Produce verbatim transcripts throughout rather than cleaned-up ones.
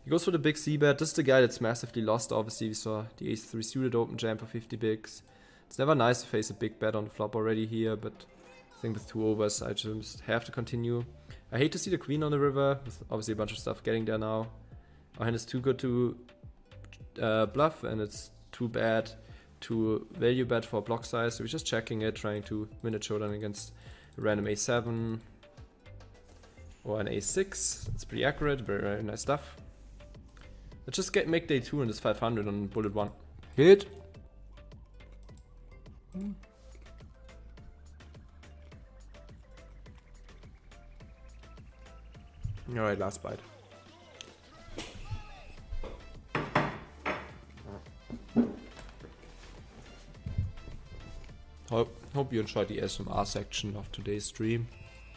He goes for the big c-bet. This is the guy that's massively lost, obviously. We saw the ace three suited open jam for fifty bigs. It's never nice to face a big bet on the flop already here, but I think with two overs, I just have to continue. I hate to see the queen on the river, with obviously a bunch of stuff getting there now. Our hand is too good to uh, bluff, and it's too bad to value bet for block size. So we're just checking it, trying to win a showdown against a random a seven or an a six. It's pretty accurate, very, very nice stuff. Let's just get make day two in this five hundred on bullet one. Hit. Hmm. Alright, last bite. Hope, hope you enjoyed the S M R section of today's stream.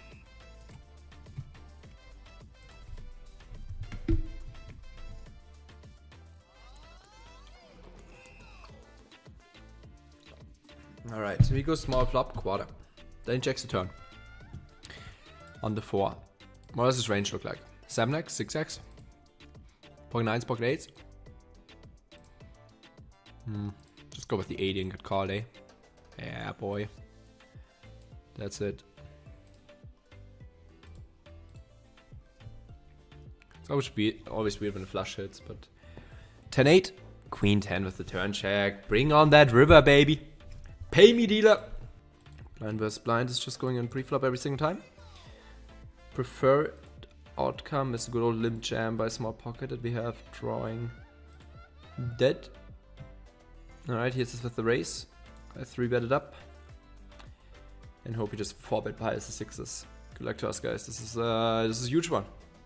Alright, so he goes small flop, quarter. Then he checks the turn. On the four. What does his range look like? seven x, six x? Pocket nines, pocket eights? Hmm. Just go with the eighty and get called, eh? Yeah, boy. That's it. It's always weird, always weird when the flush hits, but... ten eight. Queen ten with the turn check. Bring on that river, baby. Pay me, dealer. Blind versus blind is just going on pre-flop every single time. Preferred outcome is a good old limp jam by small pocket that we have drawing dead. Alright, here's this with the raise. I three bet it up. And hope he just four bet piles the sixes. Good luck to us, guys. This is uh this is a huge one.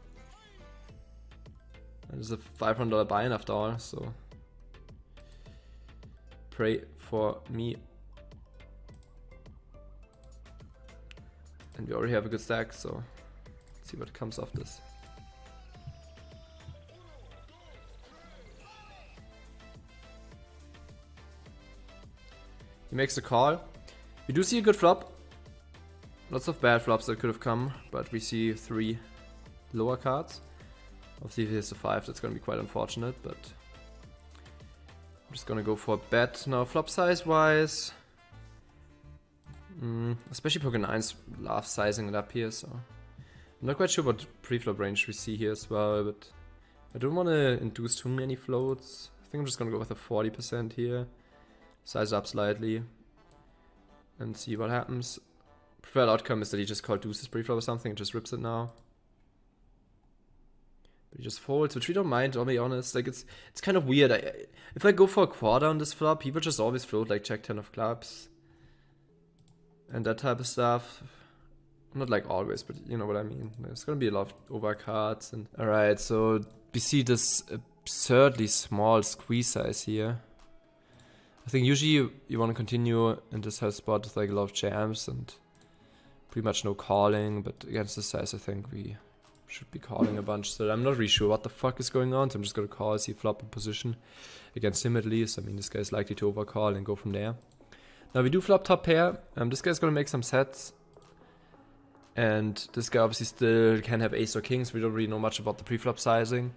And this is a five hundred dollar buy-in after all, so pray for me. And we already have a good stack, so let's see what comes off this. He makes the call. We do see a good flop. Lots of bad flops that could have come, but we see three lower cards. Obviously if he has a five, that's going to be quite unfortunate, but I'm just going to go for a bet. Now flop size wise, mm, especially poker nines love sizing it up here, so I'm not quite sure what pre-flop range we see here as well, but I don't want to induce too many floats. I think I'm just going to go with a forty percent here. Size up slightly and see what happens. Preferred outcome is that he just called deuces pre-flop or something and just rips it now. But he just folds, which we don't mind, I'll be honest. Like it's it's kind of weird. I, if I go for a quarter on this flop, people just always float like jack ten of clubs and that type of stuff. Not like always, but you know what I mean. There's gonna be a lot of overcards and alright, so we see this absurdly small squeeze size here. I think usually you, you want to continue in this high spot with like a lot of jams and pretty much no calling, but against this size I think we should be calling a bunch still. I'm not really sure what the fuck is going on, so I'm just going to call, see flop in position against him at least. I mean, this guy is likely to overcall and go from there. Now we do flop top pair. Um, this guy's going to make some sets. And this guy obviously still can have ace or kings. We don't really know much about the pre-flop sizing.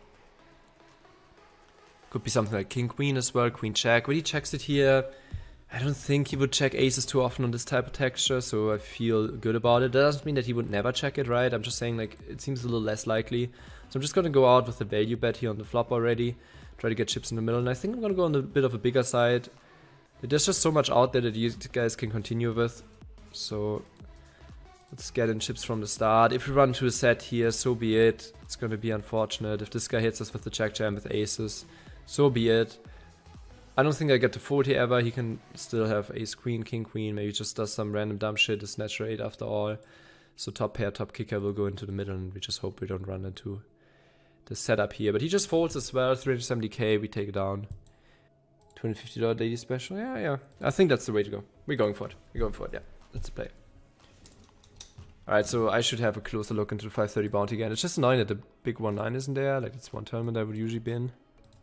Could be something like king queen as well, queen check. When he checks it here, I don't think he would check aces too often on this type of texture, so I feel good about it. That doesn't mean that he would never check it, right? I'm just saying like it seems a little less likely. So I'm just gonna go out with a value bet here on the flop already. Try to get chips in the middle, and I think I'm gonna go on a bit of a bigger side. There's just so much out there that you guys can continue with. So let's get in chips from the start. If we run to a set here, so be it. It's gonna be unfortunate. If this guy hits us with the jack jam with aces, so be it. I don't think I get to forty ever. He can still have ace queen, king queen. Maybe just does some random dumb shit. It's natural eight after all. So top pair, top kicker will go into the middle, and we just hope we don't run into the setup here. But he just folds as well. three hundred seventy K, we take it down. two hundred fifty dollar daily special. Yeah, yeah. I think that's the way to go. We're going for it. We're going for it. Yeah, that's the play. Alright, so I should have a closer look into the five thirty bounty again. It's just annoying that the big one nine isn't there. Like, it's one tournament I would usually be in.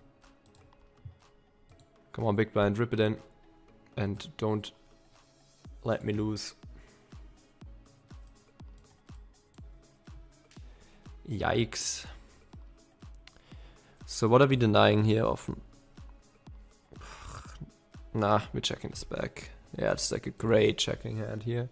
Come on, big blind, rip it in. And don't let me lose. Yikes. So what are we denying here often? Nah, we're checking this back. Yeah, it's like a great checking hand here.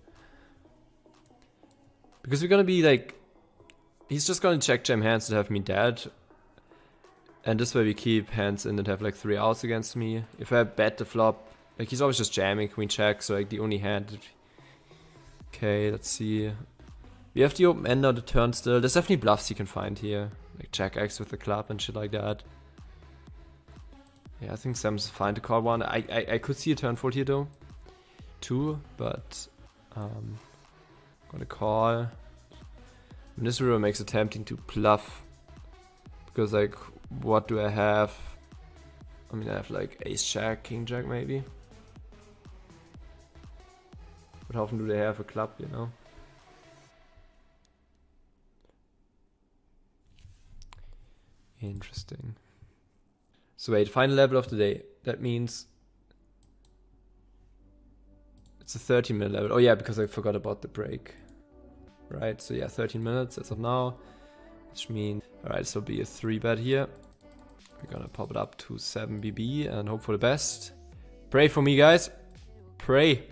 Because we're gonna be like... He's just gonna check jam hands that have me dead. And this way we keep hands in that have like three outs against me. If I bet the flop... Like he's always just jamming queen check, so like the only hand... That... Okay, let's see. We have the open end on the turn still. There's definitely bluffs you can find here. Like Jack X with the club and shit like that. Yeah, I think Sam's fine to call one. I, I, I could see a turn fold here though. Two, but... Um, gonna call. And this river makes it tempting to bluff. Because like, what do I have? I mean, I have like ace jack, king jack maybe. But how often do they have a club, you know? Interesting. So wait, final level of the day. That means it's a thirteen minute level. Oh yeah, because I forgot about the break. Right, so yeah, thirteen minutes as of now. Which means, alright, this will be a three bet here. We're gonna pop it up to seven B B and hope for the best. Pray for me, guys. Pray.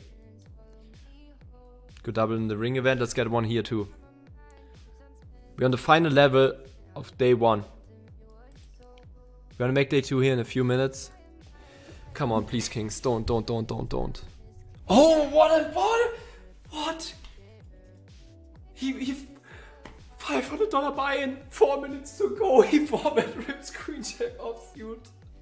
Good double in the ring event. Let's get one here too. We're on the final level of day one. We're gonna make day two here in a few minutes. Come on, please, kings. Don't, don't, don't, don't, don't. Oh, what a, what? What? He, he, five hundred dollar buy-in, four minutes to go. He four-bet rips queen check offsuit.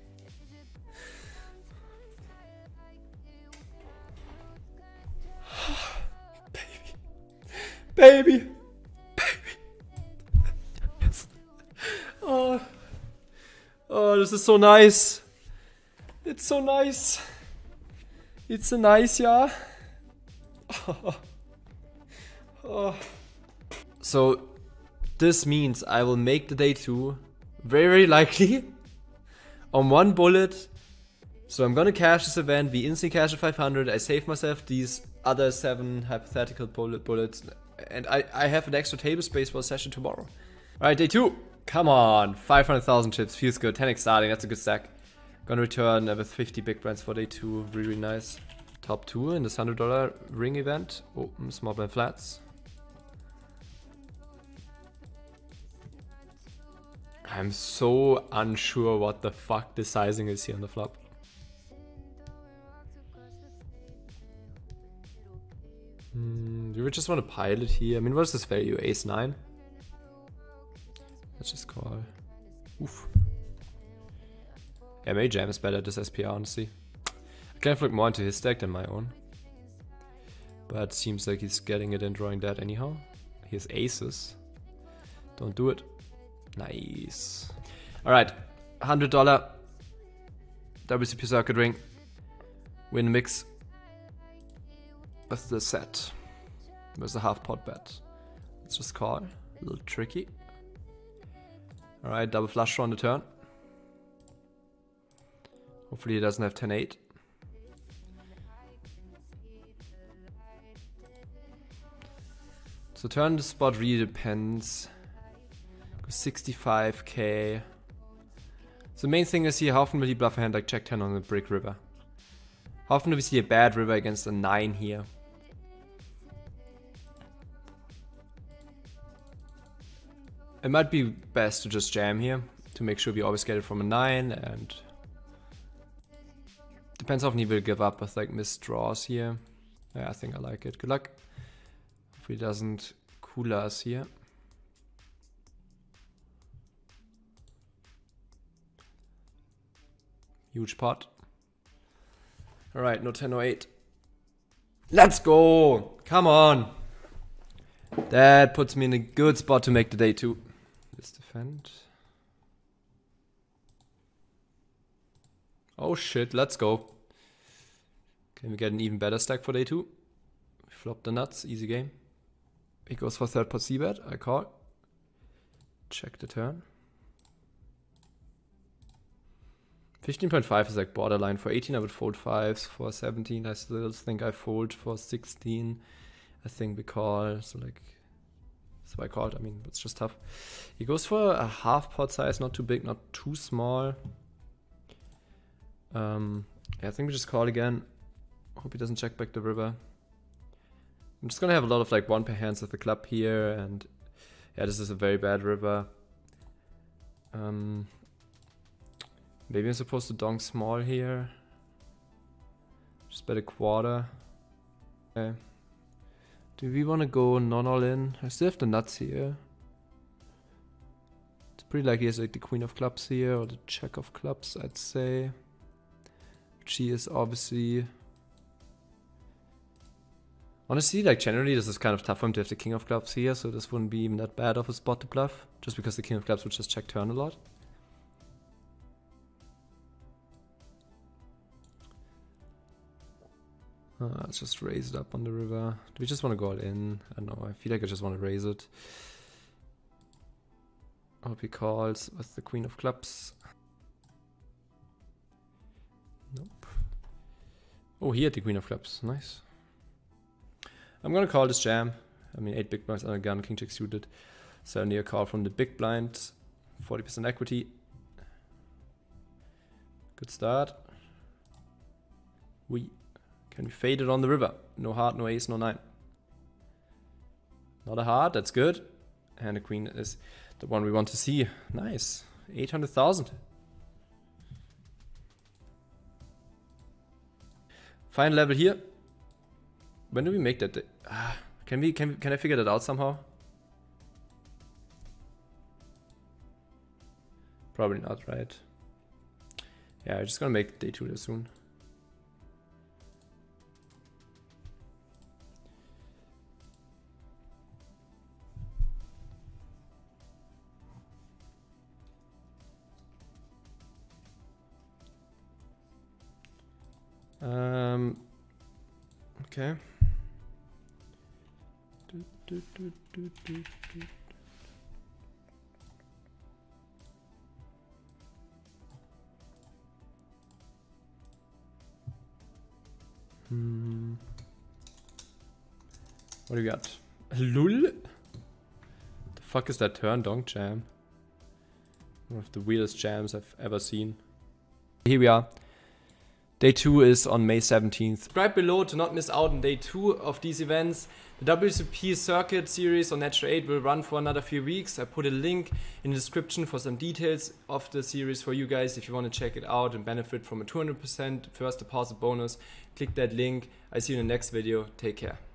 Baby. Baby. Baby. Yes. Oh. Oh, this is so nice. It's so nice. It's so nice, yeah. Oh. Oh. So, this means I will make the day two very, very likely on one bullet. So I'm gonna cash this event. We instantly cash at five hundred. I save myself these other seven hypothetical bullet bullets, and I, I have an extra table space for a session tomorrow. Alright, day two. Come on, five hundred thousand chips, feels good. ten x starting, that's a good stack. Gonna return with fifty big brands for day two, really, really nice. Top two in this one hundred dollar ring event. Open small blind flats. I'm so unsure what the fuck the sizing is here on the flop. Hmm, do we just want to pile it here? I mean, what is this value? Ace nine? Let's just call. Oof. Yeah, maybe Jam is better at this S P R, honestly. I kind of look more into his deck than my own. But seems like he's getting it and drawing that anyhow. He has aces. Don't do it. Nice. Alright, one hundred dollar W C P circuit ring. Win mix with the set. With the half pot bet. Let's just call. A little tricky. Alright, double flush draw on the turn. Hopefully he doesn't have ten eight. So turn the spot really depends. sixty-five K. So the main thing is here, how often will he bluff a hand like Jack ten on the brick river? How often do we see a bad river against a nine here? It might be best to just jam here to make sure we always get it from a nine, and depends how often he will give up with like missed draws here. Yeah, I think I like it. Good luck. If he doesn't cool us here. Huge pot. Alright, no ten, no eight. Let's go! Come on! That puts me in a good spot to make the day two. Let's defend. Oh shit, let's go. Can we get an even better stack for day two? We flop the nuts, easy game. He goes for third pot c-bet, I call. Check the turn. fifteen point five is like borderline. For eighteen I would fold fives. For seventeen I still think I fold. For sixteen I think we call. So like That's why I called. I mean, it's just tough. He goes for a half pot size, not too big, not too small. Um, yeah, I think we just call again. Hope he doesn't check back the river. I'm just gonna have a lot of like one pair hands with the club here, and yeah, this is a very bad river. Um, maybe I'm supposed to donk small here. Just bet a quarter. Okay. Do we want to go non all in? I still have the nuts here. It's pretty likely he has like the queen of clubs here or the jack of clubs, I'd say. She is obviously. Honestly, like generally this is kind of tough for him to have the king of clubs here, so this wouldn't be even that bad of a spot to bluff, just because the king of clubs would just check turn a lot. Uh, let's just raise it up on the river. Do we just want to go all in? I don't know, I feel like I just want to raise it. Hope he calls with the queen of clubs. Nope. Oh, he had the queen of clubs, nice. I'm gonna call this jam. I mean, eight big blinds on a gun, king jack suited. Certainly a call from the big blind. forty percent equity. Good start. We can we fade it on the river. No heart, no ace, no nine. Not a heart, that's good. And the queen is the one we want to see. Nice. eight hundred thousand. Final level here. When do we make that? Ah, can we can can I figure that out somehow? Probably not, right? Yeah, I'm just gonna make day two there soon. Um. Okay. Do, do, do, do, do, do. Hmm. What do we got? Lul? The fuck is that turn donk jam? One of the weirdest jams I've ever seen. Here we are. Day two is on May seventeenth. Subscribe below to not miss out on day two of these events. The W C P Circuit series on Natural eight will run for another few weeks. I put a link in the description for some details of the series for you guys if you want to check it out and benefit from a two hundred percent first deposit bonus. Click that link. I see you in the next video. Take care.